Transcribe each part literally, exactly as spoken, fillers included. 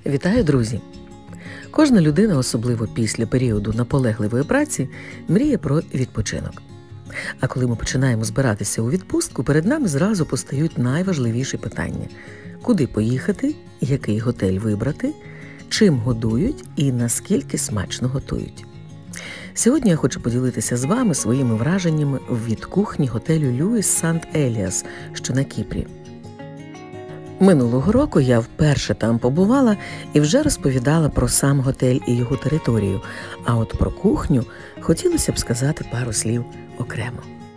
Вітаю, друзі! Кожна людина, особливо після періоду наполегливої праці, мріє про відпочинок. А коли ми починаємо збиратися у відпустку, перед нами зразу постають найважливіші питання. Куди поїхати, який готель вибрати, чим годують і наскільки смачно готують. Сьогодні я хочу поділитися з вами своїми враженнями від кухні готелю Люїс Сант-Еліас, що на Кіпрі. Минулого року я вперше там побувала і вже розповідала про сам готель і його територію, а от про кухню хотілося б сказати пару слів окремо.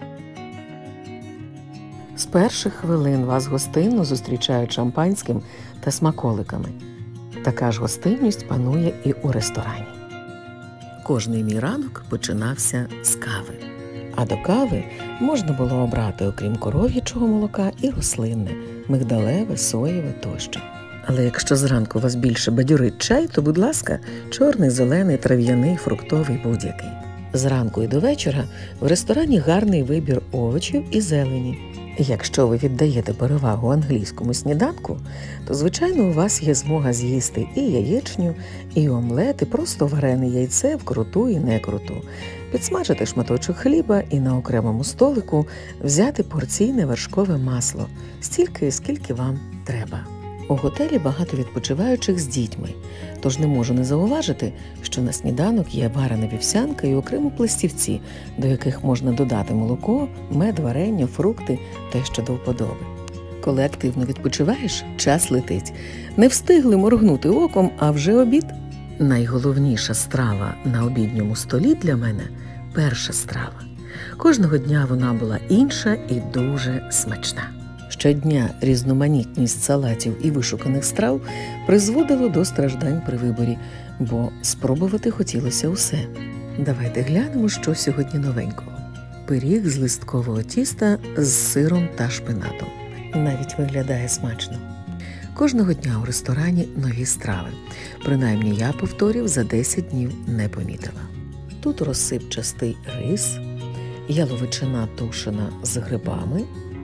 З перших хвилин вас гостинно зустрічають шампанським та смаколиками. Така ж гостинність панує і у ресторані. Кожний мій ранок починався з кави. А до кави можна було обрати, окрім коров'ячого молока, і рослинне – мигдалеве, соєве тощо. Але якщо зранку вас більше бадьорить чай, то, будь ласка, чорний, зелений, трав'яний, фруктовий, будь-який. Зранку і до вечора в ресторані гарний вибір овочів і зелені. Якщо ви віддаєте перевагу англійському сніданку, то, звичайно, у вас є змога з'їсти і яєчню, і омлет, і просто варене яйце вкруту і некруту, підсмажити шматочок хліба і на окремому столику взяти порційне вершкове масло, стільки, скільки вам треба. У готелі багато відпочиваючих з дітьми, тож не можу не зауважити, що на сніданок є варена вівсянка і окремо пластівці, до яких можна додати молоко, мед, варення, фрукти та що до вподоби. Коли активно відпочиваєш, час летить. Не встигли моргнути оком, а вже обід. Найголовніша страва на обідньому столі для мене – перша страва. Кожного дня вона була інша і дуже смачна. Щодня різноманітність салатів і вишуканих страв призводило до страждань при виборі, бо спробувати хотілося усе. Давайте глянемо, що сьогодні новенького. Пиріг з листкового тіста з сиром та шпинатом. Навіть виглядає смачно. Кожного дня у ресторані нові страви. Принаймні я повторів за десять днів не помітила. Тут розсипчастий рис, яловичина тушена з грибами,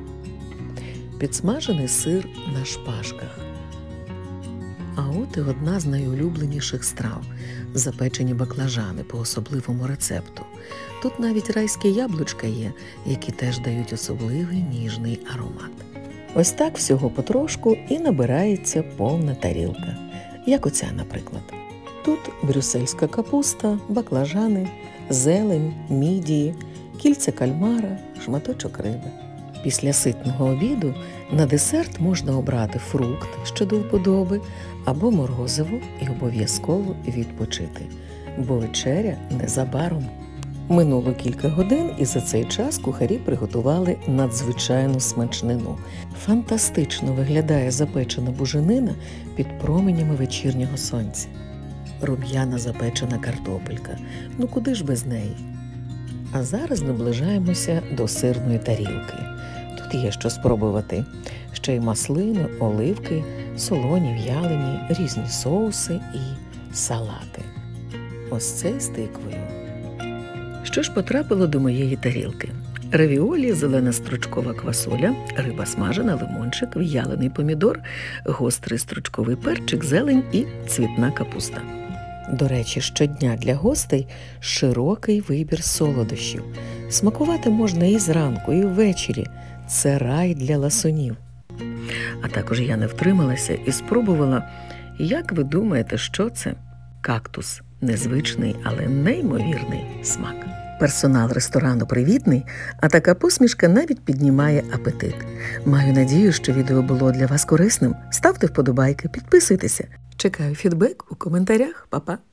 підсмажений сир на шпажках. А от і одна з найулюбленіших страв – запечені баклажани по особливому рецепту. Тут навіть райські яблучка є, які теж дають особливий ніжний аромат. Ось так всього потрошку і набирається повна тарілка. Як оця, наприклад. Тут брюссельська капуста, баклажани, зелень, мідії, кільця кальмара, шматочок риби. Після ситного обіду на десерт можна обрати фрукт, що до вподоби, або морозиво і обов'язково відпочити, бо вечеря незабаром. Минуло кілька годин, і за цей час кухарі приготували надзвичайну смачнину. Фантастично виглядає запечена буженина під променями вечірнього сонця. Рум'яна запечена картопелька. Ну куди ж без неї? А зараз наближаємося до сирної тарілки. Тут є що спробувати. Ще й маслини, оливки, солоні, в'ялені, різні соуси і салати. Ось цей з тиквою. Що ж потрапило до моєї тарілки? Равіолі, зелена стручкова квасоля, риба смажена, лимончик, в'ялений помідор, гострий стручковий перчик, зелень і цвітна капуста. До речі, щодня для гостей широкий вибір солодощів. Смакувати можна і зранку, і ввечері. Це рай для ласунів. А також я не втрималася і спробувала, як ви думаєте, що це? Кактус. Незвичний, але неймовірний смак. Персонал ресторану привітний, а така посмішка навіть піднімає апетит. Маю надію, що відео було для вас корисним. Ставте вподобайки, підписуйтеся. Чекаю фідбек у коментарях. Па-па!